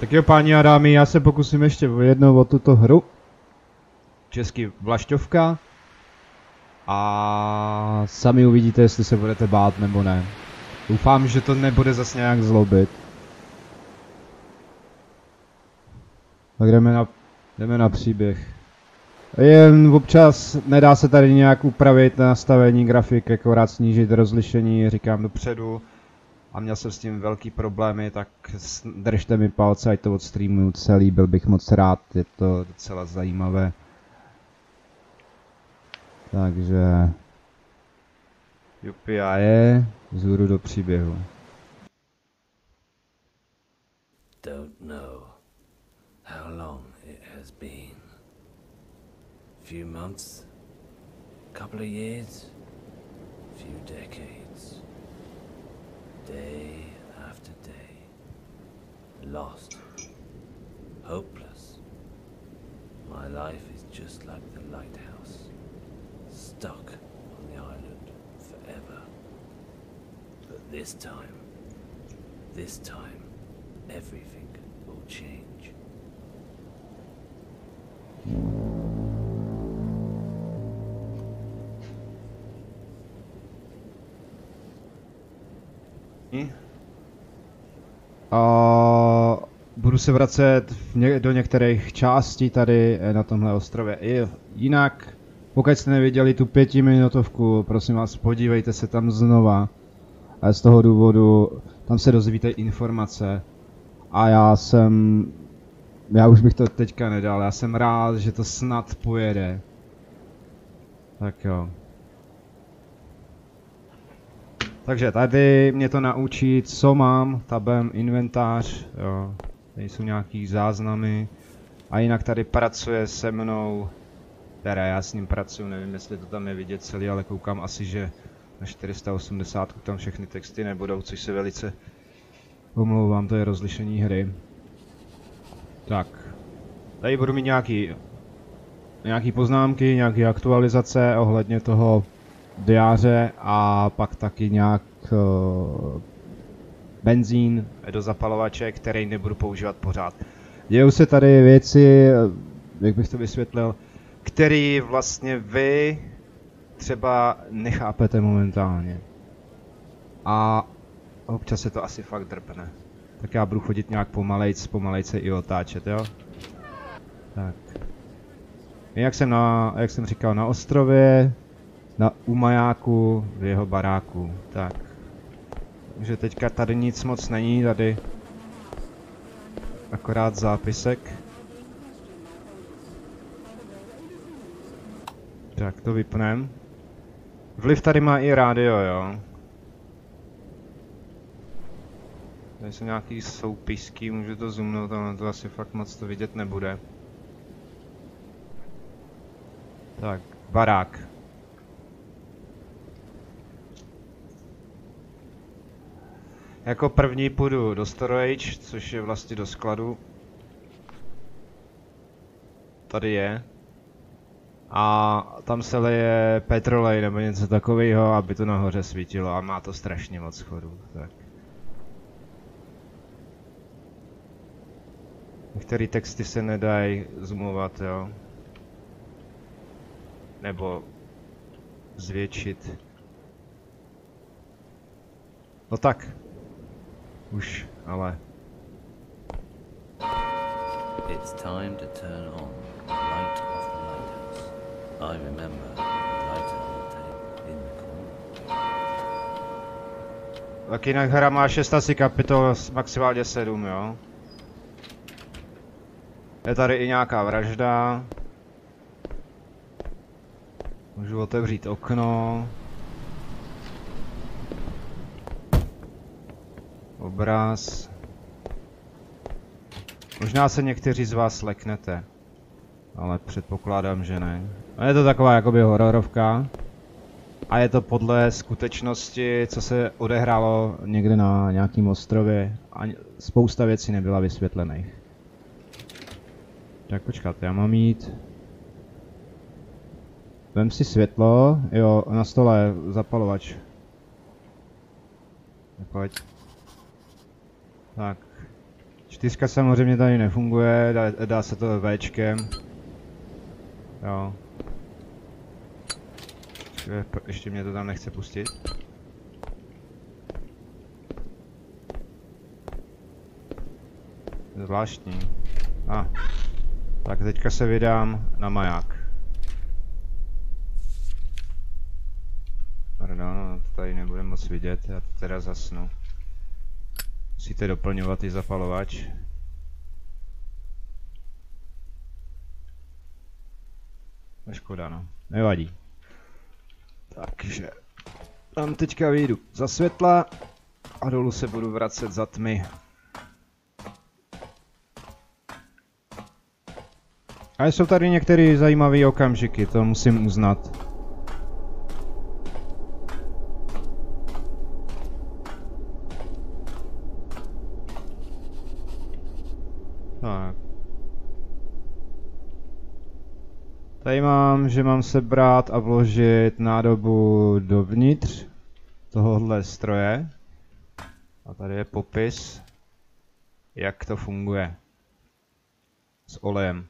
Tak jo, páni a dámy, já se pokusím ještě jednou o tuto hru. Česky Vlašťovka. A sami uvidíte, jestli se budete bát nebo ne. Doufám, že to nebude zase nějak zlobit. Tak jdeme na příběh. Jen občas nedá se tady nějak upravit nastavení grafik, akorát snížit rozlišení, říkám dopředu. A měl jsem s tím velký problémy, tak držte mi palce, ať to odstreamuju celý, byl bych moc rád, je to docela zajímavé. Takže... Jupi a je, vzhůru do příběhu. Don't know how long it has been. Few months, couple of years, few decades. Day after day, lost, hopeless. My life is just like the lighthouse, stuck on the island forever. But this time, everything will change. Budu se vracet do některých částí tady na tomhle ostrově. Jinak, pokud jste neviděli tu 5minutovku, prosím vás, podívejte se tam znova. A z toho důvodu, tam se dozvíte informace. A já už bych to teďka nedal, já jsem rád, že to snad pojede. Tak jo. Takže tady mě to naučí, co mám, tabem, inventář, jo. Tady jsou nějaký záznamy. A jinak tady pracuje se mnou, teda já s ním pracuji, nevím jestli to tam je vidět celý, ale koukám asi, že na 480 tam všechny texty nebudou, což se velice omlouvám, to je rozlišení hry. Tak, tady budu mít nějaký poznámky, nějaké aktualizace ohledně toho diáře a pak taky nějak benzín do zapalovače, který nebudu používat pořád. Dějou se tady věci, jak bych to vysvětlil, které vlastně vy třeba nechápete momentálně. A občas se to asi fakt drpne. Tak já budu chodit nějak pomalejc se i otáčet, jo? Tak. Jak jsem říkal, na ostrově, u majáku, v jeho baráku, tak. Takže teďka tady nic moc není, tady akorát zápisek. Tak to vypnem. Vliv tady má i rádio, jo. Tady jsou nějaký soupisky, můžu to zoomnout, ale to asi fakt moc to vidět nebude. Tak, barák. Jako první půjdu do storage, což je vlastně do skladu. Tady je. A tam se leje petrolej nebo něco takového, aby to nahoře svítilo a má to strašně moc schodů. Tak. Některé texty se nedají zoomovat, jo. Nebo zvětšit. No tak. Už, ale... It's time to turn on the light of the lighthouse. I remember the light on the table in the corner. Tak jinak hra má 6 asi kapitol, maximálně 7, jo. Je tady i nějaká vražda. Můžu otevřít okno. Obraz. Možná se někteří z vás leknete, ale předpokládám, že ne. A je to taková jakoby hororovka. A je to podle skutečnosti, co se odehrálo někde na nějakém ostrově. A spousta věcí nebyla vysvětlených. Tak počkat, já mám jít. Vem si světlo, jo, na stole zapalovač. Pojď. Tak. 4 samozřejmě tady nefunguje, dá se to Včkem. Jo. Ještě mě to tam nechce pustit. Zvláštní. Tak teďka se vydám na maják. Pardon, to tady nebude moc vidět, já to teda zasnu. Musíte doplňovat i zapalovač. Škoda, no. Nevadí. Takže tam teďka vyjdu za světla a dolů se budu vracet za tmy. A jsou tady některé zajímavé okamžiky, to musím uznat. Tak. Tady mám, že mám sebrat a vložit nádobu dovnitř tohohle stroje. A tady je popis, jak to funguje s olejem.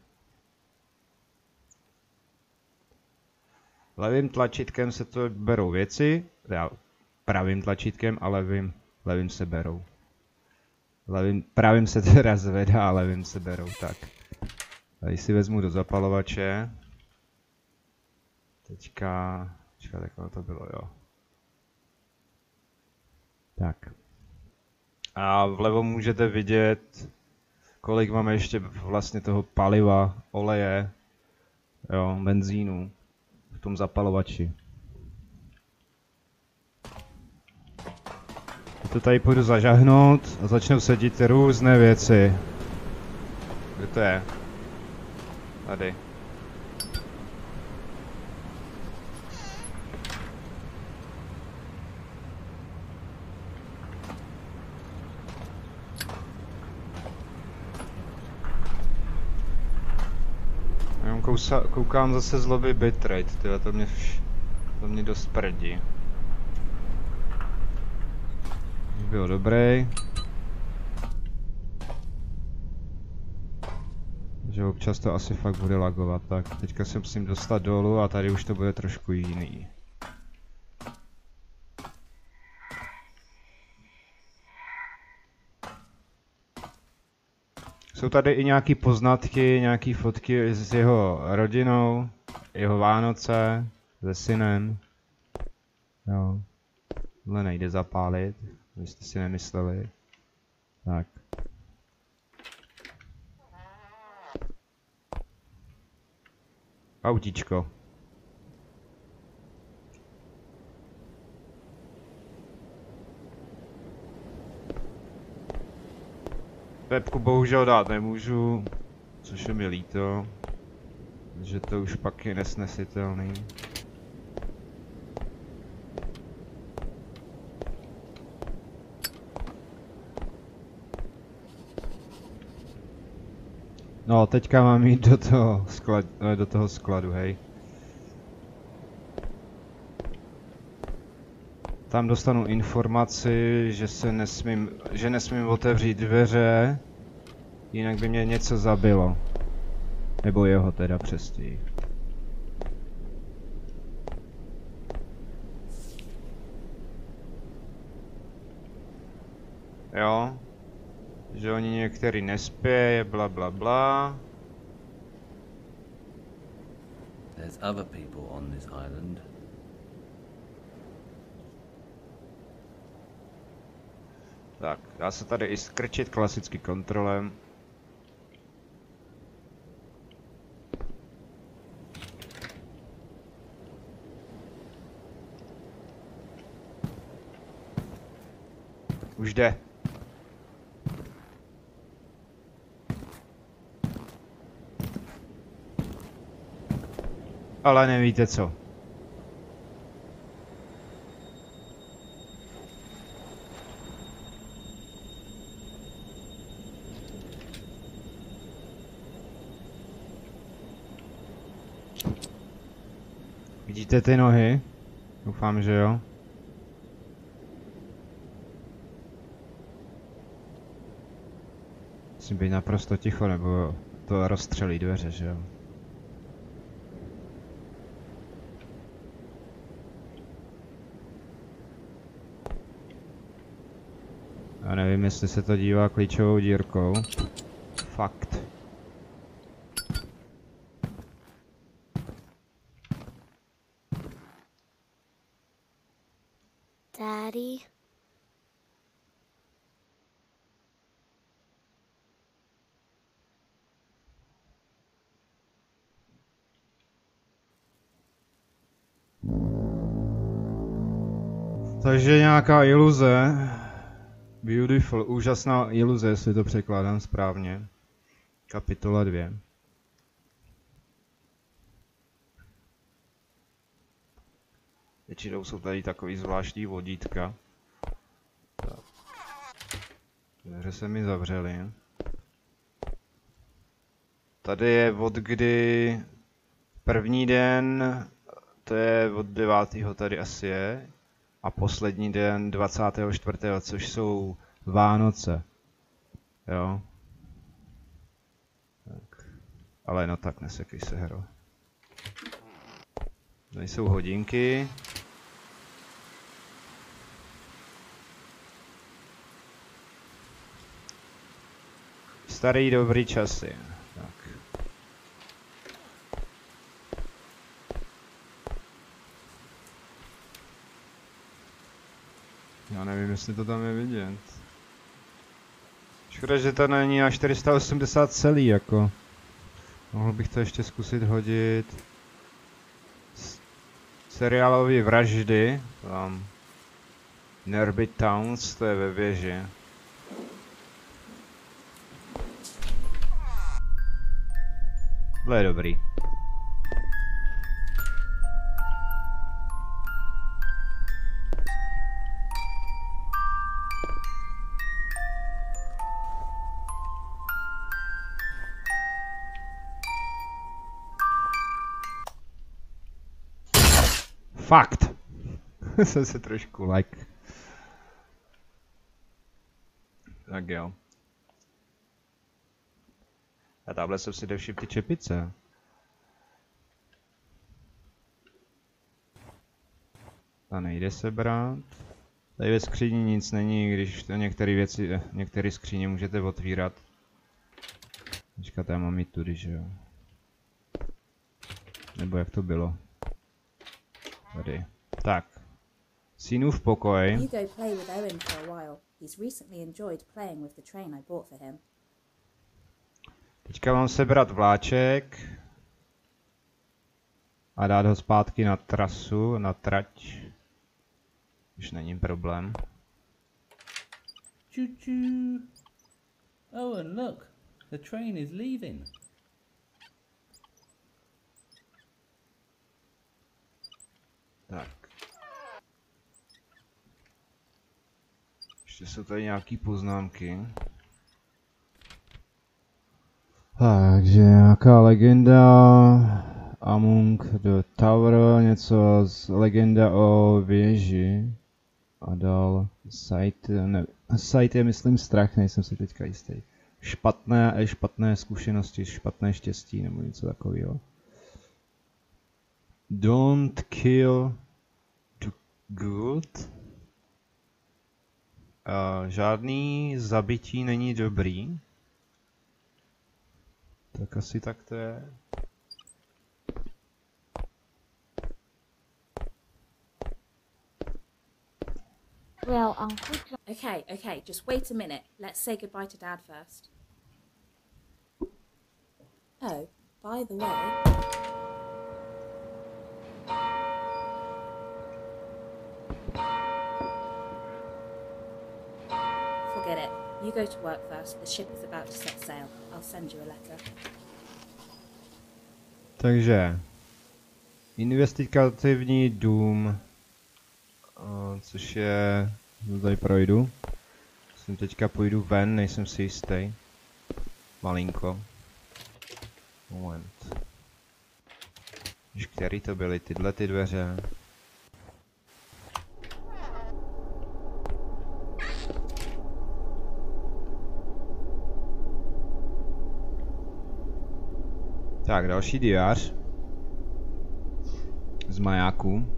Levým tlačítkem se to berou věci, pravým tlačítkem a levým se berou. Pravým se teda zvedá a levým se berou, tak. Tady si vezmu do zapalovače. Teďka, takhle to bylo, jo. Tak. A vlevo můžete vidět, kolik máme ještě vlastně toho paliva, oleje, jo, benzínu v tom zapalovači. To tady půjdu zažahnout a začnou se dít různé věci. Kde to je? Tady. Koukám zase z lobby bitrate, tyhle, to mě dost prdí. Byl dobrý. Že občas to asi fakt bude lagovat, tak teďka se musím dostat dolů a tady už to bude trošku jiný. Jsou tady i nějaký poznatky, nějaký fotky s jeho rodinou, jeho Vánoce, se synem. Jo. Tohle nejde zapálit, abyste si nemysleli. Tak. Autíčko. Pepku bohužel dát nemůžu, což je mi líto, že to už pak je nesnesitelný. No, teďka mám jít do toho skladu, hej. Tam dostanu informaci, že nesmím otevřít dveře, jinak by mě něco zabilo. Nebo jeho teda přestěji. Jo. Že oni některý nespějí, bla bla bla. There's other people on this island. Tak, dá se tady i skrčit klasicky kontrolem. Už jde. Ale nevíte co. Vidíte ty nohy? Doufám, že jo. Musím být naprosto ticho, nebo to rozstřelí dveře, že jo? Já nevím, jestli se to dívá klíčovou dírkou. Fakt. Daddy? Takže nějaká iluze. Beautiful, úžasná iluze, jestli to překládám správně. Kapitola 2. Většinou jsou tady takový zvláštní vodítka. Tak. Dveře se mi zavřely. Tady je od kdy první den, to je od 9. tady asi je. A poslední den 24. což jsou Vánoce. Jo. Tak. Ale no tak nesekej se, hero. Tady jsou hodinky. Starý dobrý časy. Tak. Já nevím, jestli to tam je vidět. Škoda, že to není na 480 celý, jako. Mohl bych to ještě zkusit hodit. Seriálové vraždy. Tam. Nerby Towns, to je ve věži. To je dobrý. Fakt. Jsem se trošku like. Tak jo. A tamhle jsem si devšiml ty čepice. Ta nejde sebrat. Tady ve skříni nic není, když to některé skříně můžete otvírat. Počkat, já mám jít tudy, že jo. Nebo jak to bylo. Tady. Tak. Synův pokoj. You go play with Owen for a while. He's recently enjoyed playing with the train I bought for him. Teďka mám sebrat vláček. A dát ho zpátky na trasu, na trať. Už není problém. Choo-choo. Owen, look. The train is leaving. Tak. Ještě jsou tady nějaký poznámky. Takže nějaká legenda Among the Tower, něco z legenda o věži. A dál site, ne, site je myslím strach, nejsem si teďka jistý. Špatné zkušenosti, špatné štěstí nebo něco takového. Don't kill the good. Žádný zabití není dobrý. Tak asi tak to je. Well, Uncle John. Okay, just wait a minute. Let's say goodbye to Dad first. Oh, by the way. Forget it. You go to work first. The ship is about to set sail. I'll send you a letter. Takže investigativní dům, což je, tady projdu. Jsem teďka půjdu ven, nejsem si jistý. Malinko. Moment. Už který to byly tyhle ty dveře? Tak, další diář. Z majáku.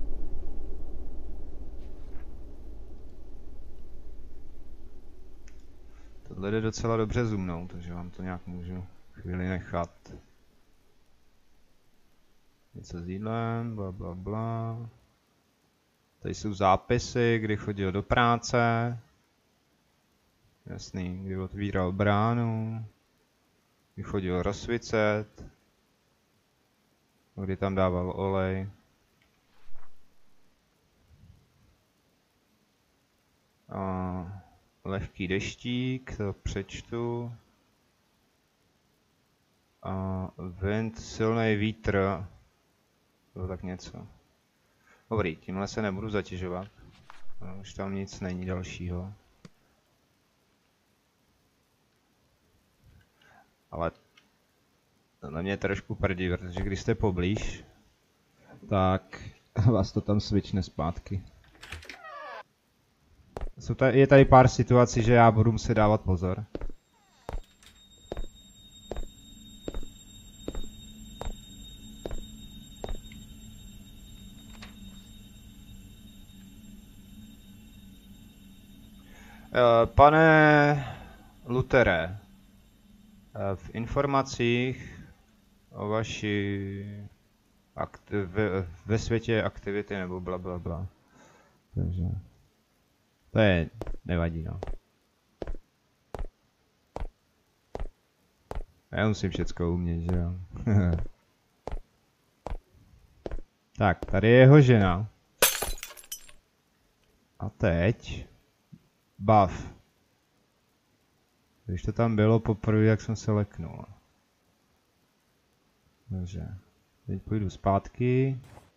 Tohle jde docela dobře zoomnout, takže vám to nějak můžu chvíli nechat. Něco s jídlem, bla bla bla. Tady jsou zápisy, kdy chodil do práce. Jasný, kdy otvíral bránu. Kdy chodil rozsvícet. Kdy tam dával olej. A lehký deštík, to přečtu. A wind, silný vítr. To tak něco. Dobrý, tímhle se nebudu zatěžovat. Už tam nic není dalšího. Ale to na mě trošku prdí, protože když jste poblíž, tak vás to tam switchne zpátky. Je tady pár situací, že já budu muset dávat pozor. Pane Lutere, v informacích o vaší ve světě aktivity nebo bla bla bla. Takže to je nevadí, no. Já musím všecko umět, že jo. Tak, tady je jeho žena. A teď buff. Když to tam bylo poprvé, jak jsem se leknul. Takže teď půjdu zpátky.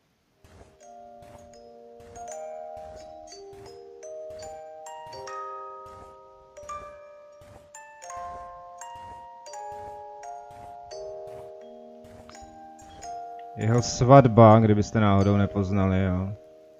Jeho svatba, kdybyste náhodou nepoznali, jo.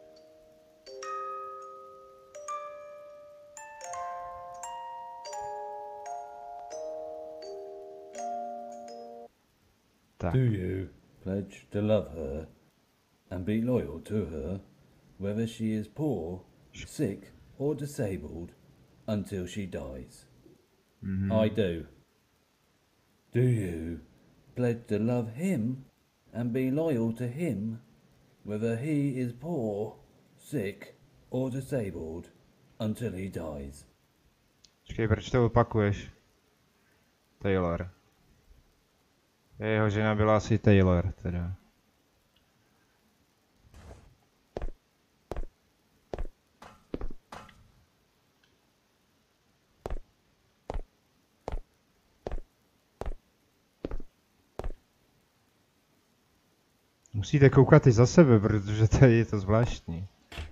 Do you pledge to love her and be loyal to her, whether she is poor, sick, or disabled, until she dies? I do. Do you pledge to love him and be loyal to him, whether he is poor, sick, or disabled, until he dies? Počkej, proč to opakuješ? Taylor. Jeho žena byla asi Taylor, teda. Musíte koukat i za sebe, protože tady je to zvláštní.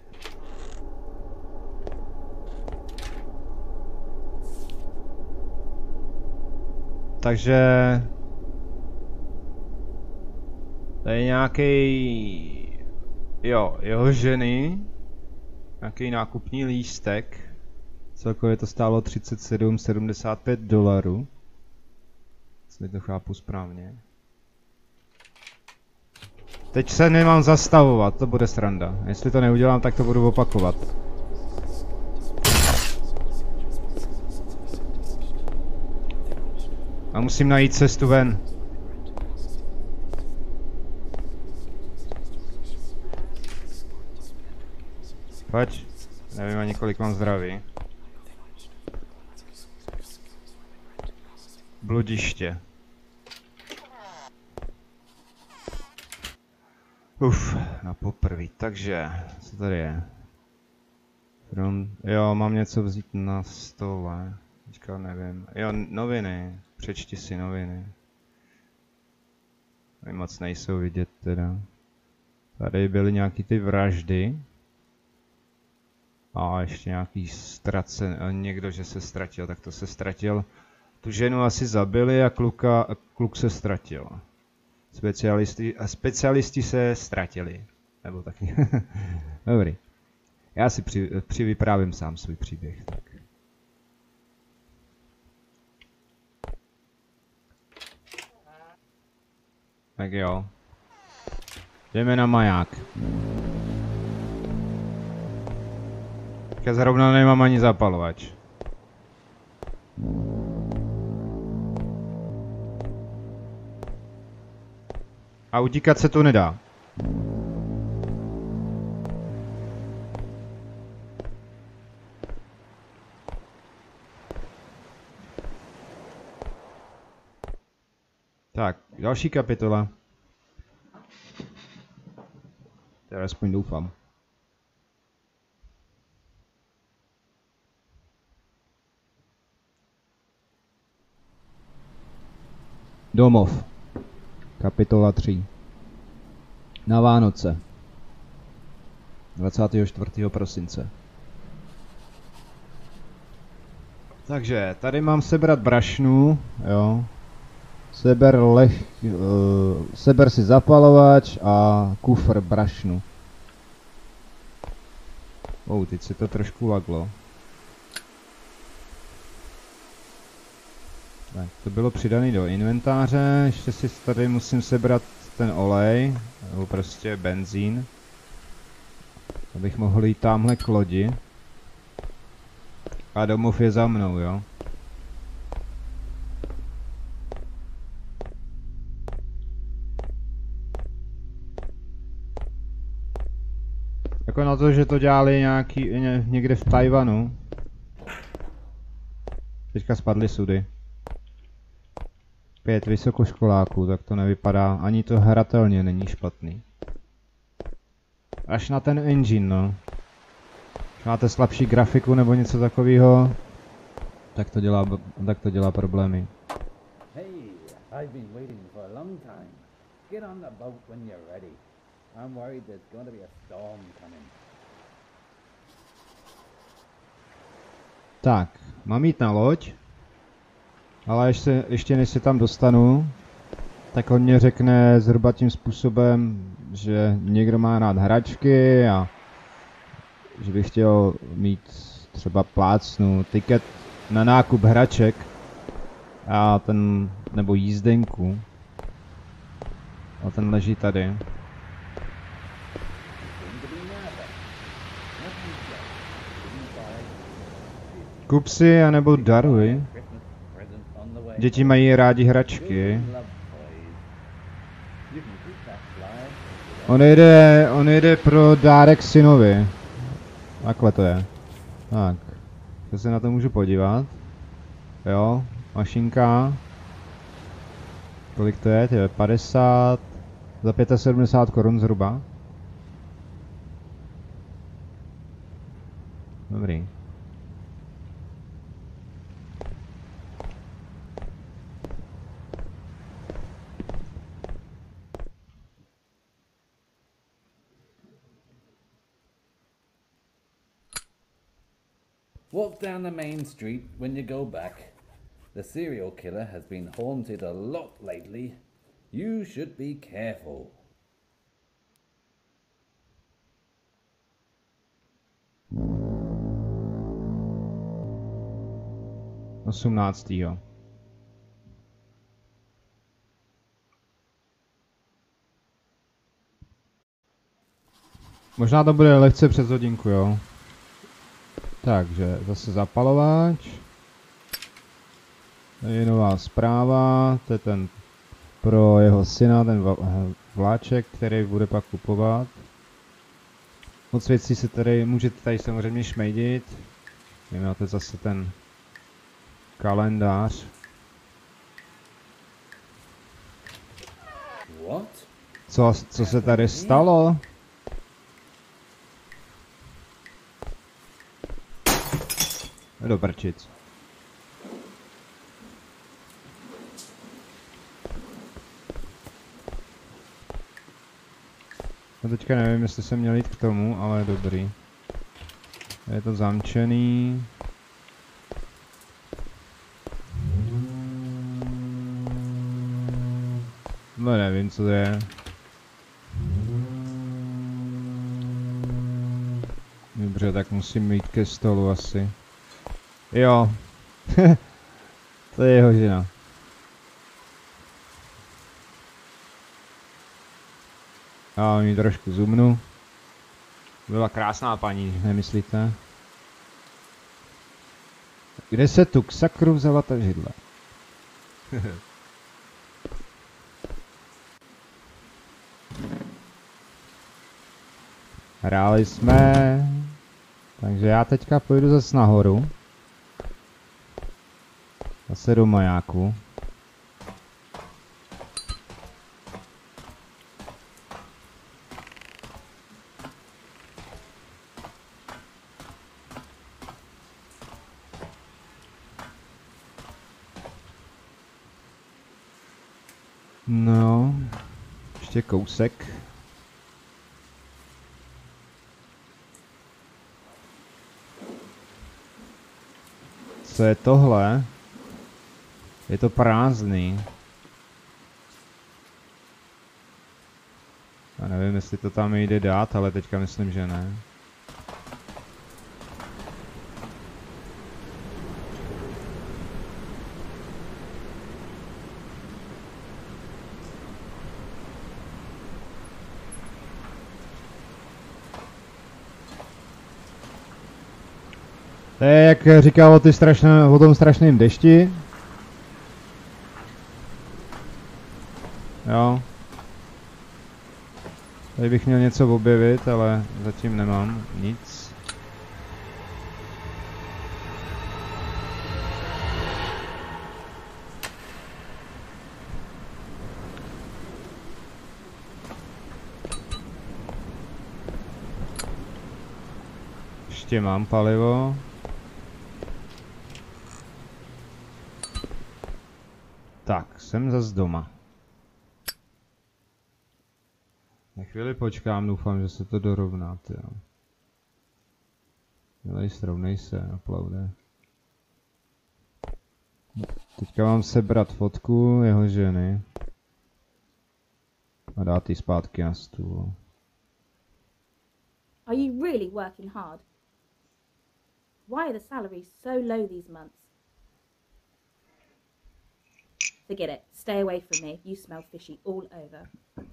Takže tady je nějaký, jo, jeho ženy, nějaký nákupní lístek, celkově to stálo $37,75, jestli to chápu správně. Teď se nemám zastavovat, to bude sranda, jestli to neudělám, tak to budu opakovat. A musím najít cestu ven. Pojď, nevím ani kolik mám zdraví. Bludiště. Na poprví, takže, co tady je? Jo, mám něco vzít na stole. Teďka nevím. Jo, noviny. Přečti si noviny. Tady moc nejsou vidět teda. Tady byly nějaký ty vraždy. A ještě nějaký někdo, že se ztratil, tak to se ztratil. Tu ženu asi zabili a kluk se ztratil. Specialisti se ztratili. Nebo taky. Dobrý. Já si přivyprávím sám svůj příběh. Tak. Tak jo. Jdeme na maják. Zrovna nemám ani zapalovač. A utíkat se tu nedá. Tak, další kapitola. Teda aspoň doufám. Domov. Kapitola 3. Na Vánoce. 24. prosince. Takže, tady mám sebrat brašnu, jo. Seber si zapalovač a kufr brašnu. Teď se to trošku laglo. Tak, to bylo přidané do inventáře, ještě si tady musím sebrat ten olej, nebo prostě benzín, abych mohl jít tamhle k lodi. A domov je za mnou, jo. Jako na to, že to dělali někde v Tajvanu. Teďka spadly sudy. 5 vysokoškoláků, tak to nevypadá, ani to hratelně není špatný. Až na ten engine, no. Když máte slabší grafiku nebo něco takového, tak to dělá problémy. Hey, I've been waiting for a long time. Get on the boat when you're ready. I'm worried there's going to be a storm coming. Tak, mám jít na loď, ale ještě než se tam dostanu, tak on mě řekne zhruba tím způsobem, že někdo má rád hračky a že by chtěl mít třeba plácnu tiket na nákup hraček a nebo jízdenku. A ten leží tady. Kup si anebo daruj. Děti mají rádi hračky. On jede pro dárek synovi. Takhle to je. Tak. To se na to můžu podívat. Jo, mašinka. Kolik to je? 50. Za 75 korun zhruba. Dobrý. Walk down the main street when you go back. The serial killer has been haunted a lot lately. You should be careful. Osmnáctýho. Možná to bude lehce přes hodinku, jo. Takže zase zapalovač. Tady je nová zpráva, to je ten pro jeho syna, ten vláček, který bude pak kupovat. Moc věcí se tady, můžete tady samozřejmě šmejdit. Máte zase ten kalendář. Co se tady stalo? Do prčic. No teďka nevím, jestli jsem měl jít k tomu, ale dobrý. Je to zamčený. No nevím, co to je. Dobře, tak musím jít ke stolu asi. Jo. To je jeho žena. Já mi trošku zoomnu. Byla krásná paní, nemyslíte? Kde se tu k sakru vzala ta židle? Hráli jsme, takže já teďka půjdu zase nahoru. Zase do majáku. No, ještě kousek. Co je tohle? Je to prázdný. Já nevím, jestli to tam jde dát, ale teďka myslím, že ne. To je, jak říkal o tom strašném dešti. Jo. Tady bych měl něco objevit, ale zatím nemám nic. Ještě mám palivo. Tak, jsem zas doma. Na chvíli počkám, doufám, že se to dorovná, jo. Dělej, srovnej se, aplaude. Teďka mám sebrat fotku jeho ženy. A dát ji zpátky na stůl. Are you really working hard? Why are the salaries so low these months? Forget it. Stay away from me. You smell fishy all over.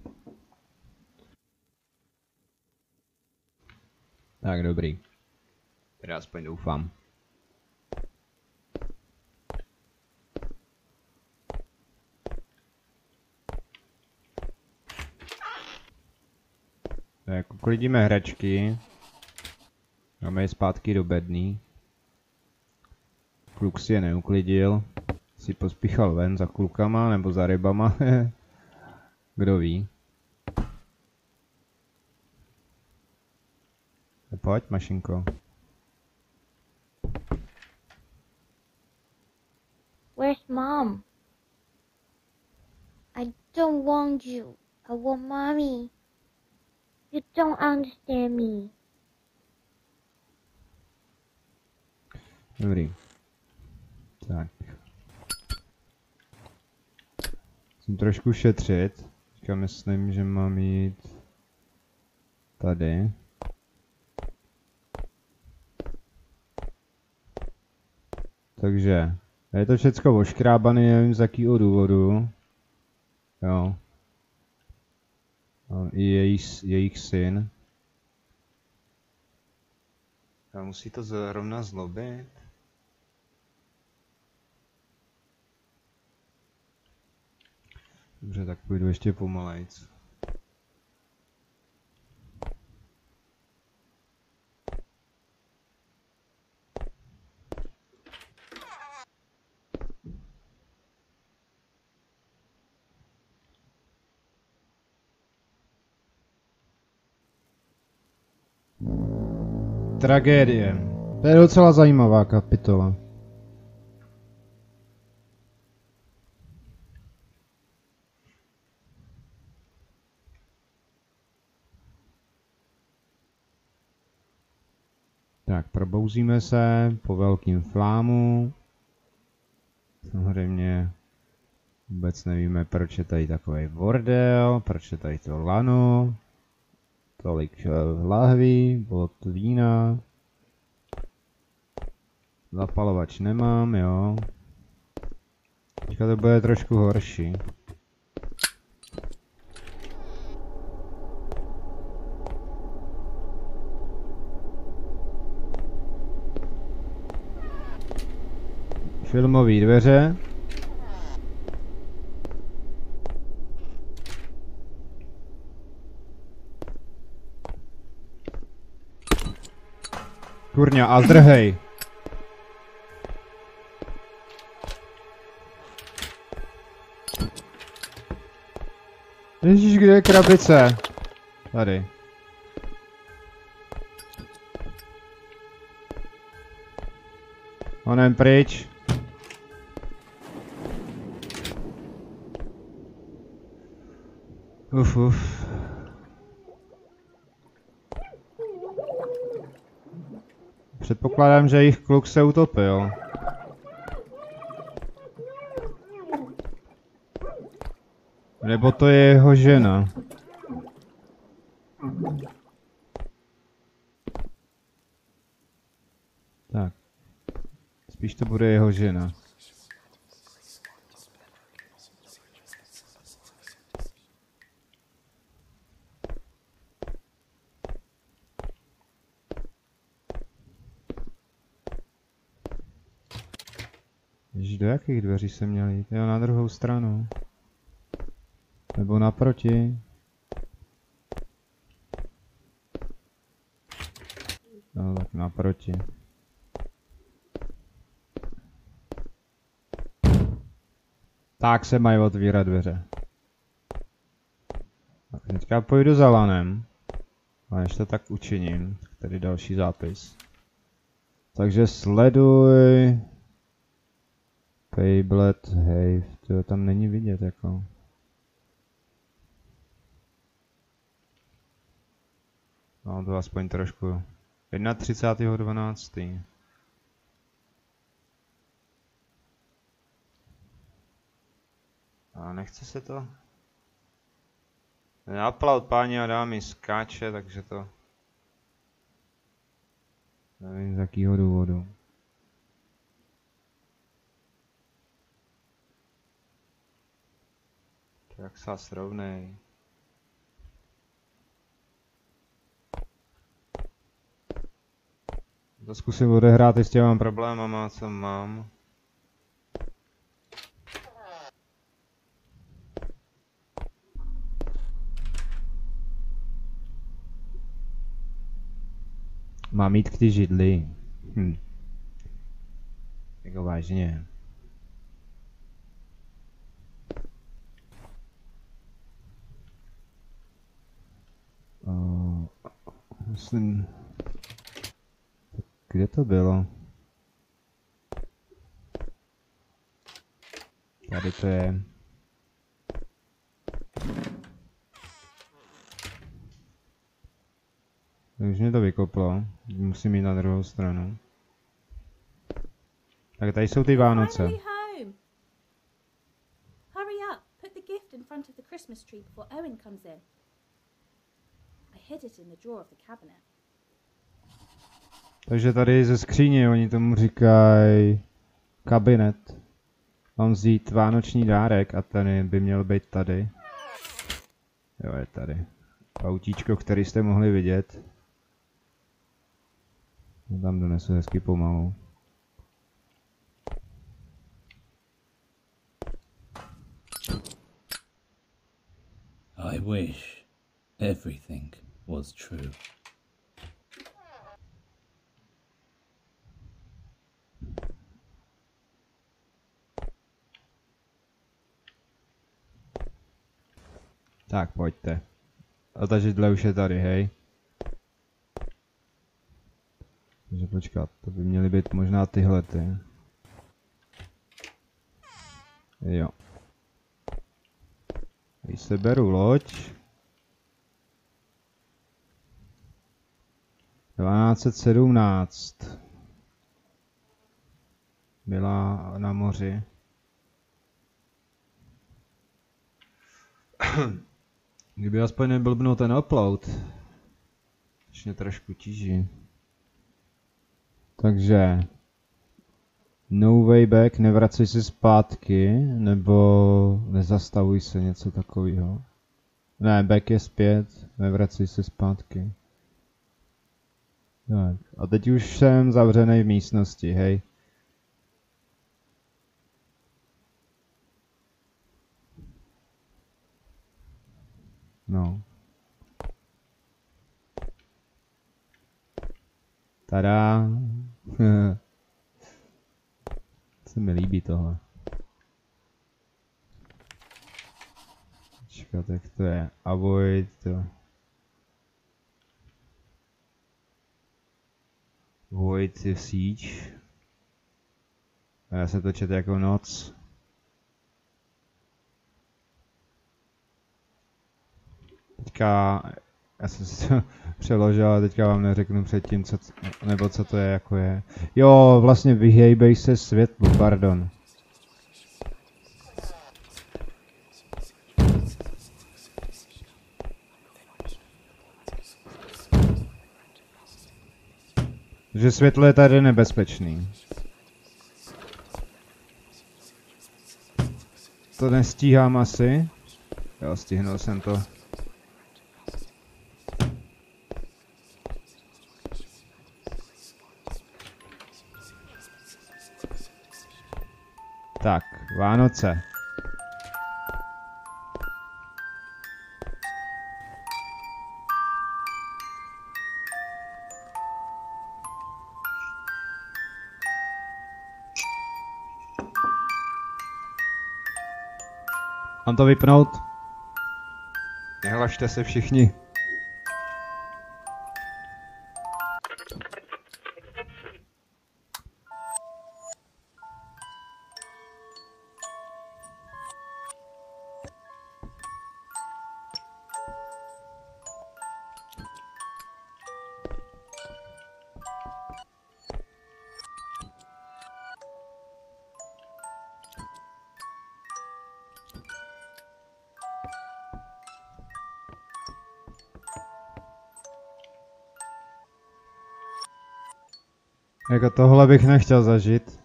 Tak dobrý. Teda aspoň doufám. Tak uklidíme hračky. Dáme je zpátky do bedny. Kluk si je neuklidil. Si pospíchal ven za klukama nebo za rybama. Kdo ví. Pojď, mašinko. Where's Mom? I don't want you. I want Mommy. You don't understand me. Dobrý. Tak. Musím trošku šetřit. Teďka myslím, že mám jít tady. Takže, je to všecko oškrábaný, nevím z jakého důvodu. Jo. I jejich syn. A musí to zrovna zlobit. Dobře, tak půjdu ještě pomalejc. Tragédie. To je docela zajímavá kapitola. Tak, probouzíme se po velkým flámu. Samozřejmě vůbec nevíme, proč je tady takový bordel, proč je tady to lano. Tolik lahví, bod vína. Zapalovač nemám, jo. Teďka to bude trošku horší. Filmové dveře. Kurňa, a zdrhej. Ježíš, kde je krabice? Tady. Onem pryč. Uf. Předpokládám, že jejich kluk se utopil. Nebo to je jeho žena. Tak. Spíš to bude jeho žena. Ježiš, do jakých dveří se měl jít? Jo, na druhou stranu. Nebo naproti. No, tak naproti. Tak se mají otvírat dveře. Tak teďka půjdu za lanem. A než to tak učiním, tak tady další zápis. Takže sleduj... Payblad, hej, to tam není vidět jako. No to aspoň trošku. 31.12. A nechce se to? Upload, páni a dámy, skáče, takže to... Nevím z jakýho důvodu. Tak se srovnej. To zkusím odehrát i s těma problémama, co mám. Mám jít k ty židli. Jako vážně. Myslím... Kde to bylo? Tady to je. Už mě to vykoplo. Musím jít na druhou stranu. Tak tady jsou ty Vánoce. Hurry up, put the gift in front of the Christmas tree before Owen comes in. I hid it in the drawer of the cabinet. Takže tady ze skříně, oni tomu říkají kabinet. Mám vzít vánoční dárek a ten by měl být tady. Jo, je tady. Autíčko, který jste mohli vidět. Tam donesu hezky pomalu. I wish everything was true. Tak, pojďte. A ta židle už je tady, hej. Takže počkat, to by měly být možná tyhle ty. Jo. Když se beru loď. 1217. Byla na moři. Kdyby aspoň neblbnul ten upload. Ještě trošku tíží. Takže no way back, nevracej se zpátky, nebo nezastavuj se, něco takového. Ne, back je zpět, nevracej se zpátky. Tak, a teď už jsem zavřený v místnosti, hej. No. Tada. Se mi líbí tohle. Počkat, jak to je? Avoid to. Void the siege. A já se to čet jako noc. Teďka, já jsem si to přeložil, ale teďka vám neřeknu předtím, co to je, jako je. Jo, vlastně vyhejbej se světlu, pardon. Že světlo je tady nebezpečný. To nestíhám asi. Jo, stihnul jsem to. Tak, Vánoce. Mám to vypnout? Nehlašte se všichni. Jako tohle bych nechtěl zažít.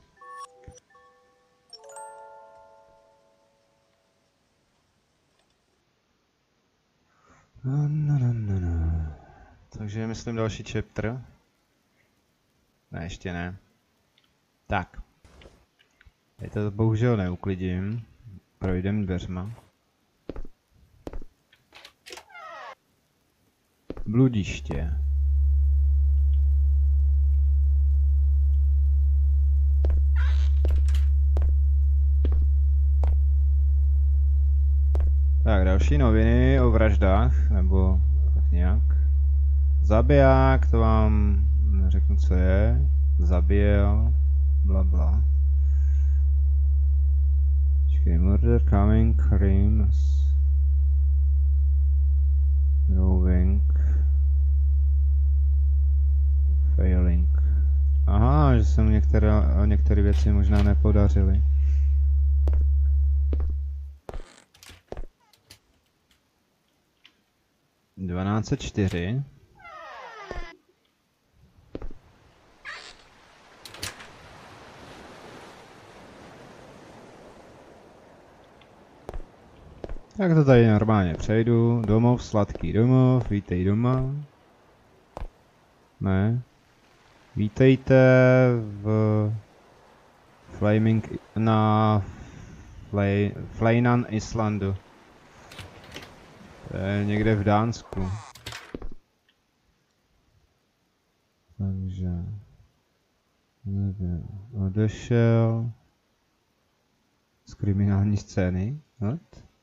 No. Takže myslím další chapter. Ne, ještě ne. Tak. Teď to bohužel neuklidím. Projdem dveřma. Bludiště. Tak, další noviny o vraždách, nebo tak nějak. Zabiják, to vám neřeknu, co je. Zabijel, blabla. Počkej, murder, coming, crimes. Drawing. Failing. Aha, že se mu některé věci možná nepodařily. $1204. Tak to tady normálně přejdu. Domov, sladký domov, vítej doma. Ne. Vítejte v Fleinan Islandu. To je někde v Dánsku. Takže... nevím. Odešel... z kriminální scény. What?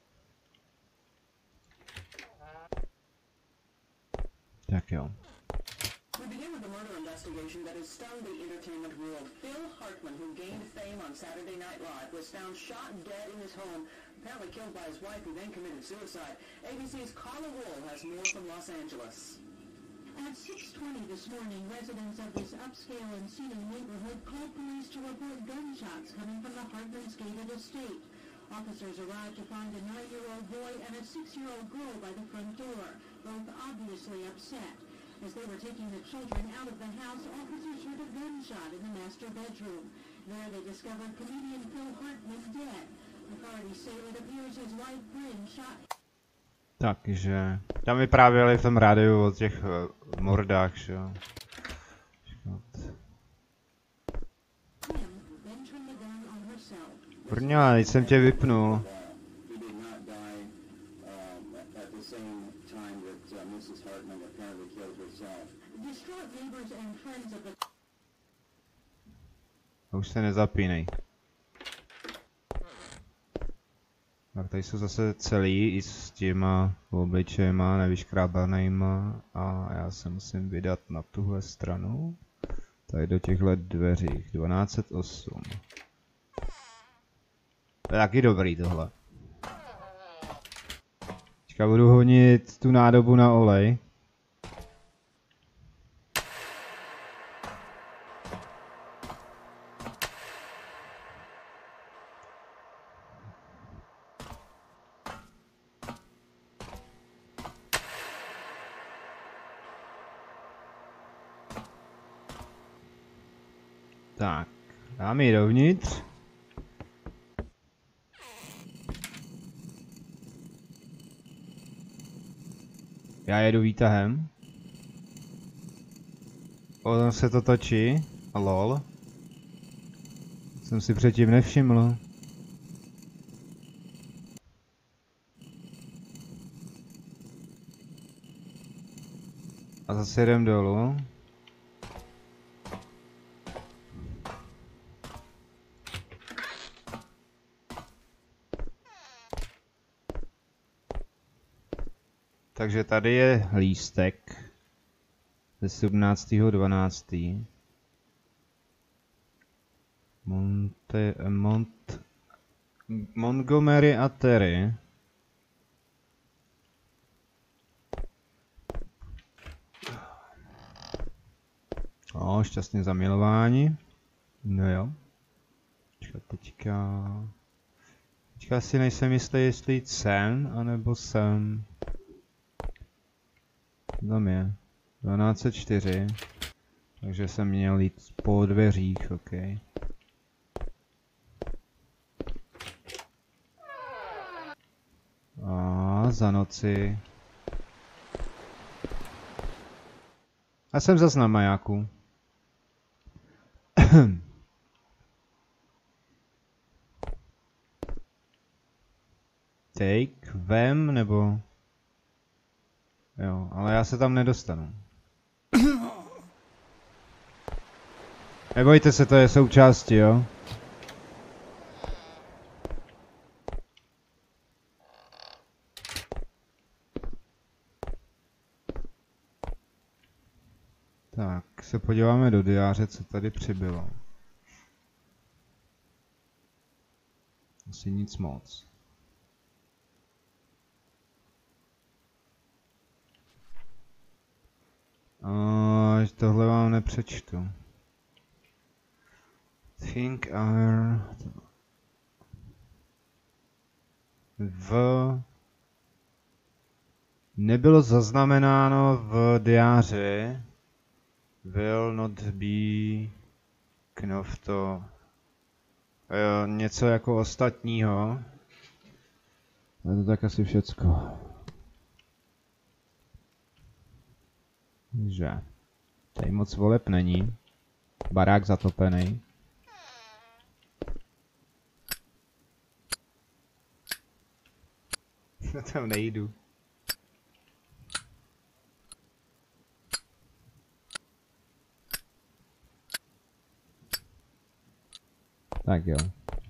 Tak jo. Investigation that has stunned the entertainment world. Phil Hartman, who gained fame on Saturday Night Live, was found shot dead in his home, apparently killed by his wife, who then committed suicide. ABC's Carla Wool has more from Los Angeles. At 6:20 this morning, residents of this upscale and scenic neighborhood called police to report gunshots coming from the Hartman's gated estate. Officers arrived to find a 9-year-old boy and a 6-year-old girl by the front door, both obviously upset. As they were taking the children out of the house, officers heard a gunshot in the master bedroom. There they discovered comedian Phil Hartman dead. Authorities say it appears his wife Bryn shot. Takže tam vyprávěli v tom rádiu o těch mordách, že jo. Brňa, teď jsem tě vypnul. už se nezapínej. Tak tady jsou zase celý i s těma obličejma nevyškrábanejma a já se musím vydat na tuhle stranu. Tady do těchto dveří. 1208. To je taky dobrý tohle. Teďka budu honit tu nádobu na olej. Tak, dáme ji dovnitř. Já jedu výtahem. Potom se to točí. A lol. Jsem si předtím nevšiml. A zase jdem dolů. Takže tady je lístek ze 17.12. Montgomery a Terry. O, šťastně zamilování. No jo. Teďka si nejsem jistý, jestli jít sem, anebo sem. Tam je 1204, takže jsem měl jít po dveřích, ok. A za noci. A jsem zas na majáku. Take, vem, nebo... Jo, ale já se tam nedostanu. Nebojte se, to je součástí, jo? Tak, se podíváme do diáře, co tady přibylo. Asi nic moc. Tohle vám nepřečtu. Think our... Nebylo zaznamenáno v diáři. Will not be... Knofto... něco jako ostatního. Je to tak asi všecko. Takže... Tady moc voleb není. Barák zatopený. Tam nejdu. Tak jo.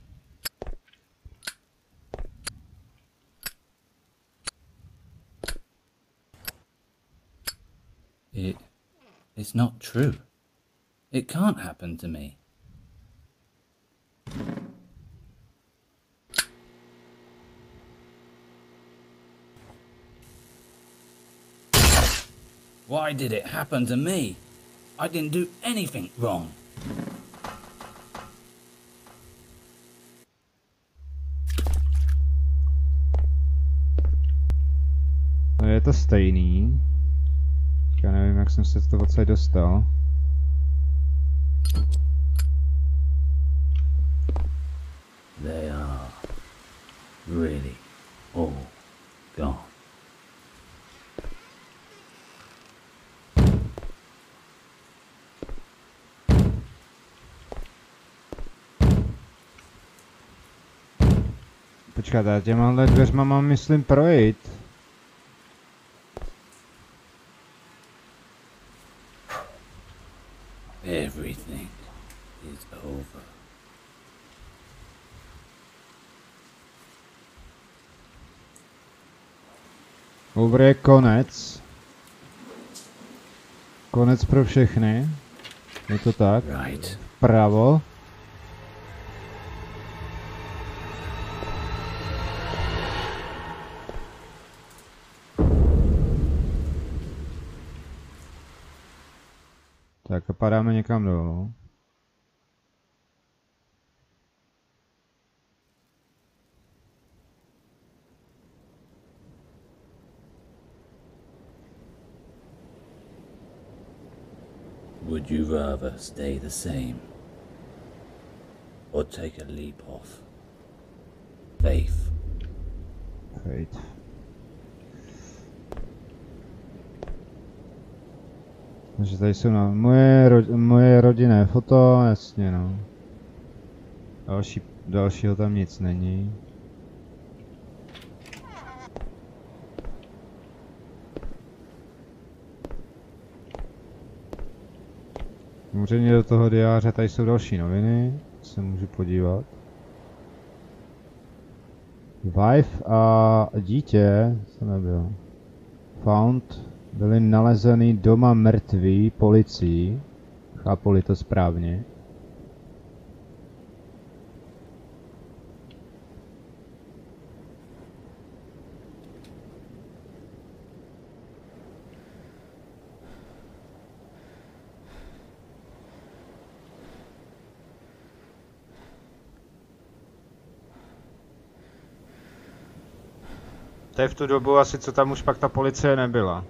It's not true. It can't happen to me. Why did it happen to me? I didn't do anything wrong. No je to stejný. Já nevím, jak jsem se to odsaď dostal. They are really all gone. Počkat, já těmahle dveřma mám, myslím, projít. Everything is over. Over je konec. Konec pro všechny. Je to tak? Right. Vpravo. Tak a padáme někam dolů. Would you rather stay the same or take a leap off faith? Hejt. Takže tady jsou na moje rodinné foto, jasně no. Dalšího tam nic není. Samozřejmě do toho diáře tady jsou další noviny, se můžu podívat. Wife a dítě, co nebylo. Found, byli nalezeny doma mrtví policií, chápu-li to správně. To je v tu dobu asi, co tam už pak ta policie nebyla.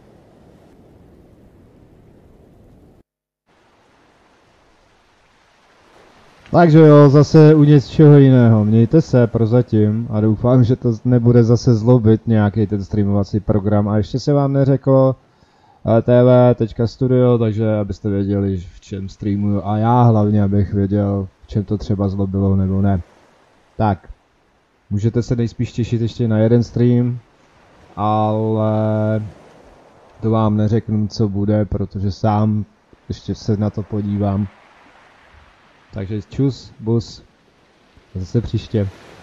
Takže jo, zase u něčeho jiného. Mějte se prozatím a doufám, že to nebude zase zlobit nějaký ten streamovací program. A ještě se vám neřeklo tv.studio, takže abyste věděli, v čem streamuju. A já hlavně, abych věděl, v čem to třeba zlobilo nebo ne. Tak, můžete se nejspíš těšit ještě na jeden stream, ale to vám neřeknu, co bude, protože sám ještě se na to podívám. Takže čus, bus, zase příště.